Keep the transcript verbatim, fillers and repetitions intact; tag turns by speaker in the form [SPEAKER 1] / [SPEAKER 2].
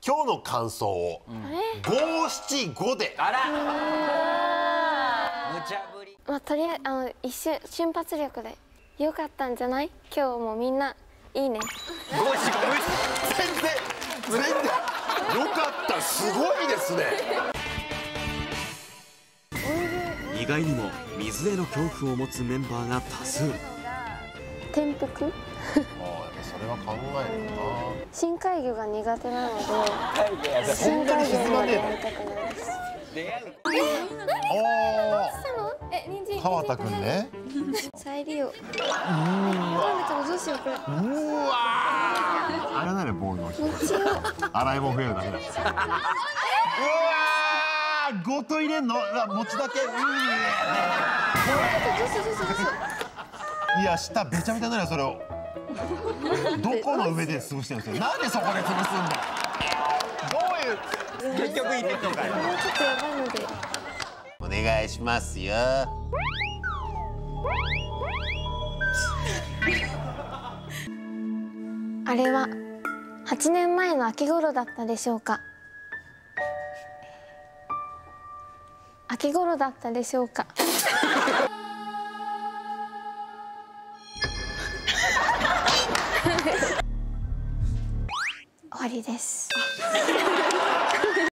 [SPEAKER 1] 今日の感想を五七五で。
[SPEAKER 2] あら無茶ぶり。
[SPEAKER 3] まあとりあえずあの一瞬瞬発力で良かったんじゃない？今日もみんないいね。
[SPEAKER 2] 五七五無茶。
[SPEAKER 1] 全然全然良かった、すごいですね。
[SPEAKER 4] 意外にも水への恐怖を持つメンバーが多数。
[SPEAKER 3] 転覆？
[SPEAKER 1] ああ、やっぱそれは考えるな。
[SPEAKER 3] 深海魚が苦手なので
[SPEAKER 1] そん
[SPEAKER 3] 深海
[SPEAKER 1] なに沈
[SPEAKER 3] 魚までや
[SPEAKER 1] まねえの。
[SPEAKER 3] りたくないです。
[SPEAKER 1] お
[SPEAKER 3] え、人参
[SPEAKER 1] お、川田くんね。
[SPEAKER 3] 再利用。
[SPEAKER 1] うーわ。
[SPEAKER 3] どうしようこれ。
[SPEAKER 1] うわ。あれならボールの人。
[SPEAKER 3] 持ちよう。
[SPEAKER 1] 洗い物増えるだけだ。うわー、ごと入れんの、あ餅だけ。うー
[SPEAKER 3] どうしようどうしようどうしよ
[SPEAKER 1] いや、下べちゃべちゃになるよ、それを。どこの上で潰してるんですよ。なんでそこで潰すんだ。どういう。
[SPEAKER 2] 結局いいとかよ。
[SPEAKER 3] う。もうちょっとやばいので。
[SPEAKER 1] お願いしますよ。
[SPEAKER 3] あれははちねんまえの秋頃だったでしょうか。秋頃だったでしょうか。終わりです。